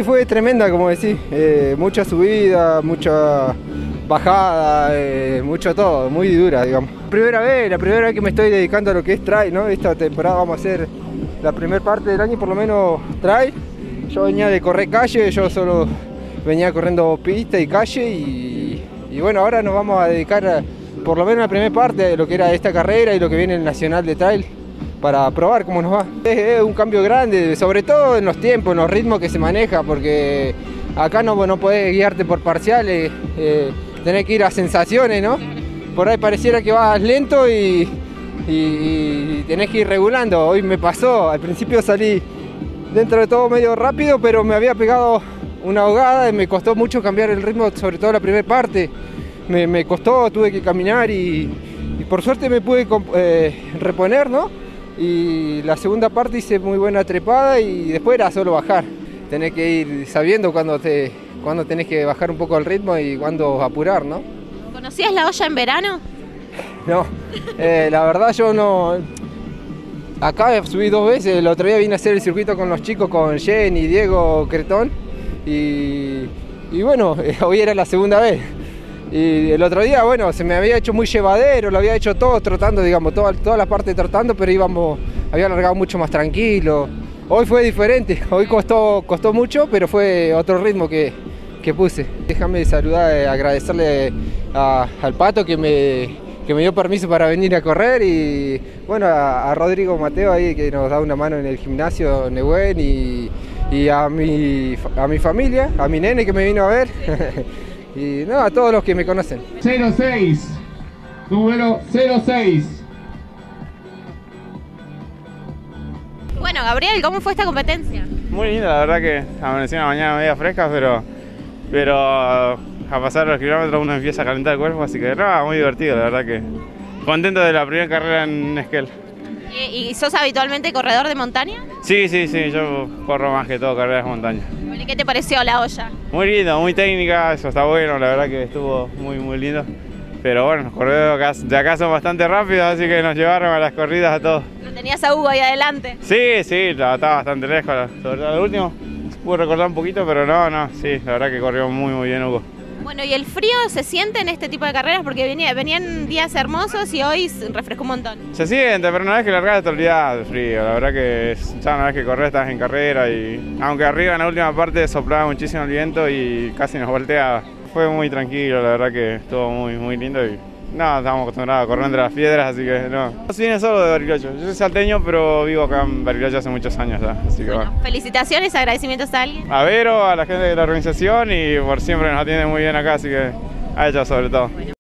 fue tremenda, como decís, mucha subida, mucha bajada, mucho todo, muy dura, digamos. La primera vez que me estoy dedicando a lo que es trail, ¿no? Esta temporada vamos a hacer la primera parte del año, por lo menos trail. Yo venía de correr calle, yo solo venía corriendo pista y calle y bueno, ahora nos vamos a dedicar por lo menos la primera parte de lo que era esta carrera y lo que viene el Nacional de Trail para probar cómo nos va. Es un cambio grande, sobre todo en los tiempos, en los ritmos que se maneja, porque acá no podés guiarte por parciales, tenés que ir a sensaciones, ¿no? Por ahí pareciera que vas lento y tenés que ir regulando. Hoy me pasó, al principio salí dentro de todo medio rápido, pero me había pegado una ahogada y me costó mucho cambiar el ritmo, sobre todo la primera parte. Me costó, tuve que caminar y por suerte me pude reponer, ¿no? Y la segunda parte hice muy buena trepada y después era solo bajar. Tenés que ir sabiendo cuándo tenés que bajar un poco el ritmo y cuándo apurar, ¿no? ¿Conocías la olla en verano? No, la verdad yo no. Acá subí 2 veces, el otro día vine a hacer el circuito con los chicos, con Jenny, Diego, Cretón y bueno, hoy era la segunda vez. Y el otro día, bueno, se me había hecho muy llevadero, lo había hecho todo trotando, digamos, toda la parte trotando, pero había alargado mucho más tranquilo. Hoy fue diferente, hoy costó mucho, pero fue otro ritmo que puse. Déjame saludar, agradecerle al Pato que me dio permiso para venir a correr y bueno, a Rodrigo Mateo ahí que nos da una mano en el gimnasio Nehuen y a mi familia, a mi nene que me vino a ver. Y no, a todos los que me conocen. 06, número 06. Bueno, Gabriel, ¿cómo fue esta competencia? Muy linda, la verdad que amaneció una mañana media fresca, pero a pasar los kilómetros uno empieza a calentar el cuerpo, así que no, muy divertido, la verdad que contento de la primera carrera en Esquel. ¿Y sos habitualmente corredor de montaña? Sí, yo corro más que todo carreras de montaña. Bueno, ¿y qué te pareció la olla? Muy lindo, muy técnica, eso está bueno, la verdad que estuvo muy lindo. Pero bueno, los corredores de acá son bastante rápidos, así que nos llevaron a las corridas a todos. ¿Lo tenías a Hugo ahí adelante? Sí, estaba bastante lejos, sobre todo el último. Pude recordar un poquito, pero no, sí, la verdad que corrió muy bien Hugo. Bueno, ¿y el frío se siente en este tipo de carreras? Porque venían días hermosos y hoy refrescó un montón. Se siente, pero una vez que largas te olvidás del frío. La verdad que ya una vez que corres estás en carrera y aunque arriba en la última parte soplaba muchísimo el viento y casi nos volteaba. Fue muy tranquilo, la verdad que estuvo muy lindo y no, estamos acostumbrados a correr entre las piedras, así que no. No vine solo de Bariloche, yo soy salteño, pero vivo acá en Bariloche hace muchos años ya, así que bueno. Felicitaciones, agradecimientos a alguien. A Vero, a la gente de la organización y por siempre nos atienden muy bien acá, así que a ella sobre todo. Bueno.